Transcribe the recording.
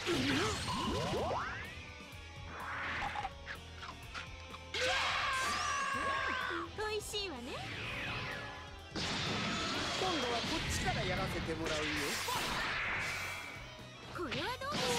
美味しいわね。 今度はこっちからやらせてもらうよ。 これはどうでしょう。